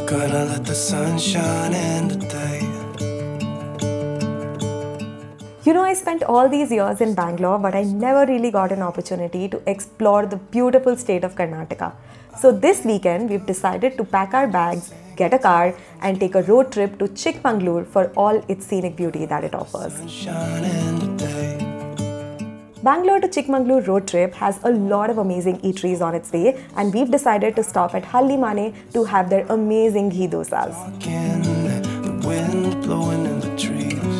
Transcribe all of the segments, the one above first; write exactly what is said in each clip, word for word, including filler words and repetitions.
Gonna let the sun shine in today. You know, I spent all these years in Bangalore, but I never really got an opportunity to explore the beautiful state of Karnataka. So this weekend, we've decided to pack our bags, get a car, and take a road trip to Chikmagalur for all its scenic beauty that it offers. Bangalore to Chikmagalur road trip has a lot of amazing eateries on its way, and we've decided to stop at Halli Mane to have their amazing ghee dosas. The wind blowing in the trees.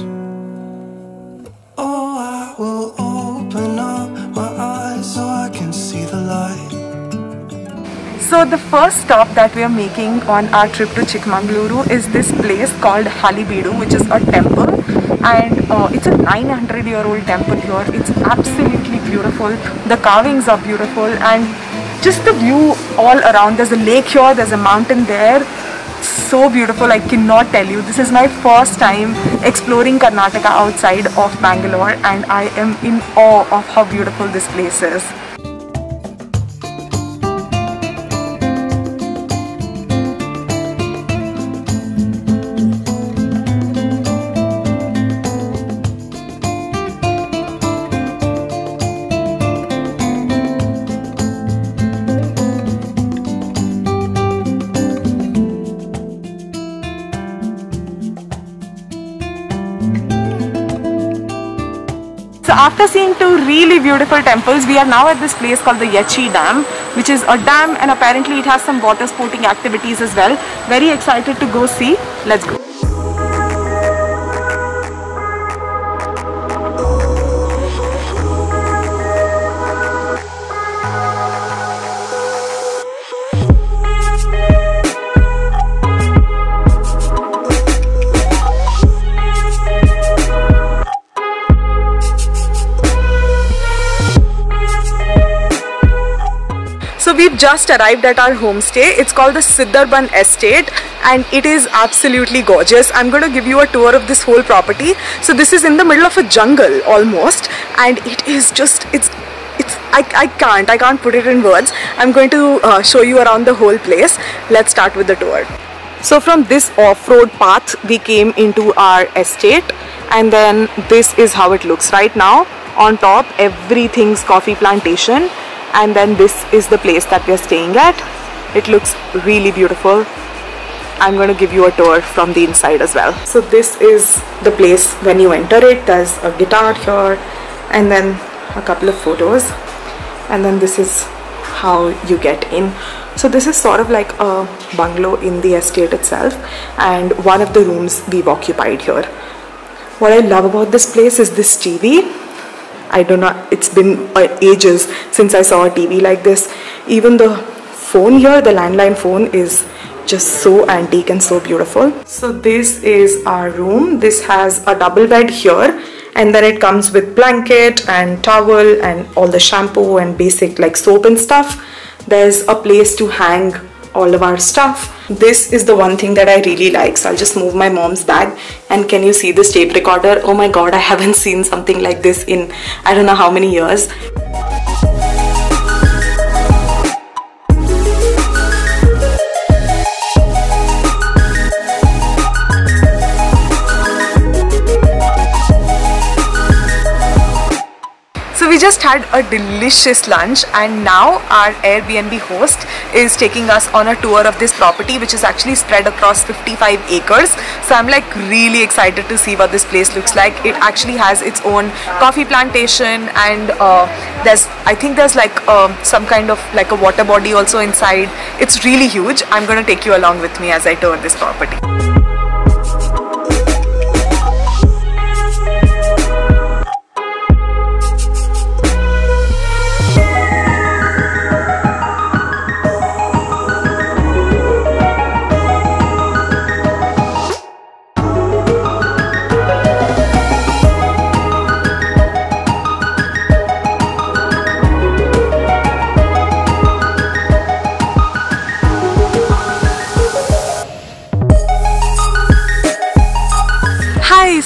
Oh, I will open up my eyes so I can see the light. So the first stop that we are making on our trip to Chikmagaluru is this place called Halebeedu, which is a temple, and uh, it's a nine hundred year old temple here. It's absolutely beautiful. The carvings are beautiful, and just the view all around. There's a lake here, there's a mountain there. So beautiful, I cannot tell you. This is my first time exploring Karnataka outside of Bangalore, and I am in awe of how beautiful this place is. So after seeing two really beautiful temples, we are now at this place called the Yachi Dam, which is a dam, and apparently it has some water sporting activities as well. Very excited to go see. Let's go. So we've just arrived at our homestay. It's called the Siddharban Estate, and it is absolutely gorgeous. I'm going to give you a tour of this whole property. So this is in the middle of a jungle almost, and it is just, it's, it's, I, I can't, I can't put it in words. I'm going to uh, show you around the whole place. Let's start with the tour. So from this off-road path, we came into our estate, and then this is how it looks right now. On top, everything's coffee plantation. And then this is the place that we are staying at. It looks really beautiful. I'm going to give you a tour from the inside as well. So this is the place when you enter it. There's a guitar here, and then a couple of photos, and then this is how you get in. So this is sort of like a bungalow in the estate itself, and one of the rooms we've occupied here. What I love about this place is this T V. I don't know, it's been uh, ages since I saw a T V like this. Even the phone here, the landline phone, is just so antique and so beautiful. So this is our room. This has a double bed here, and then it comes with blanket and towel and all the shampoo and basic like soap and stuff. There's a place to hang all of our stuff. This is the one thing that I really like, so I'll just move my mom's bag. And can you see this tape recorder? Oh my god, I haven't seen something like this in I don't know how many years. So we just had a delicious lunch, and now our Airbnb host is taking us on a tour of this property, which is actually spread across fifty-five acres. So I'm like really excited to see what this place looks like. It actually has its own coffee plantation, and uh, there's I think there's like uh, some kind of like a water body also inside. It's really huge. I'm going to take you along with me as I tour this property.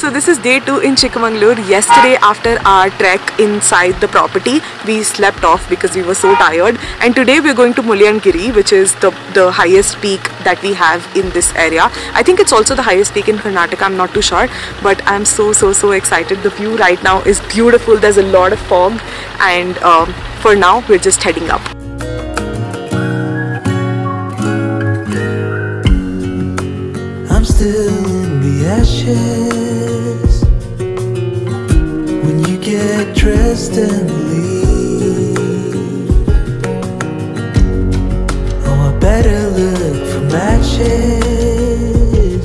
so this is day two in Chikmagalur. Yesterday after our trek inside the property, we slept off because we were so tired, and today we're going to Mullayanagiri, which is the, the highest peak that we have in this area. I think it's also the highest peak in Karnataka, I'm not too sure, but I'm so so so excited. The view right now is beautiful. There's a lot of fog, and um, for now we're just heading up. I'm still in the ashes when you get dressed and leave. Oh, I better look for matches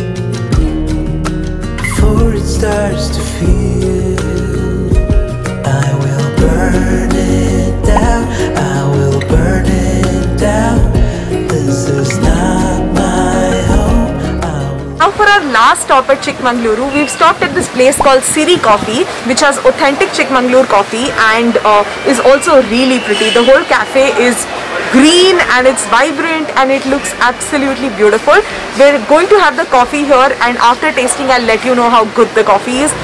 before it starts to feel. I will burn it down, I will burn it down. This is not my home. Now for our last stop at Chikmagaluru, we've stopped at this place called Siri Coffee, which has authentic Chikmagalur coffee and uh, is also really pretty. The whole cafe is green and it's vibrant and it looks absolutely beautiful. We're going to have the coffee here, and after tasting I'll let you know how good the coffee is.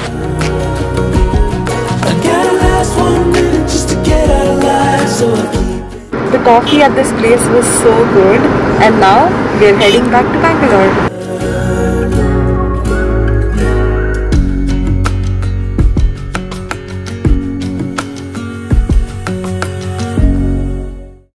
I gotta last one minute just to get out alive, so I keep The coffee at this place was so good, and now we're heading back to Bangalore.